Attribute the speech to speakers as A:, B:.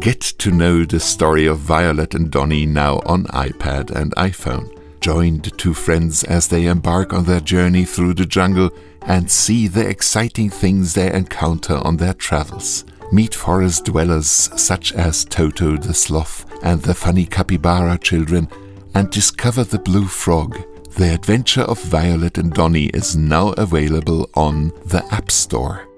A: Get to know the story of Violet and Donnie now on iPad and iPhone. Join the two friends as they embark on their journey through the jungle and see the exciting things they encounter on their travels. Meet forest dwellers such as Toto the sloth and the funny capybara children, and discover the blue frog. The Adventure of Violet and Donnie is now available on the App Store.